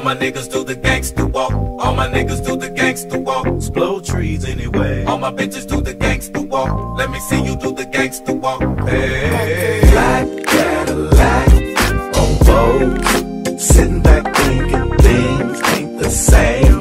my niggas do the gangsta walk. All my niggas do the gangsta walk. Explode trees anyway. All my bitches do the gangsta walk. Let me see you do the gangsta walk. Hey, black Cadillac on Vogue, sitting back thinking things ain't the same.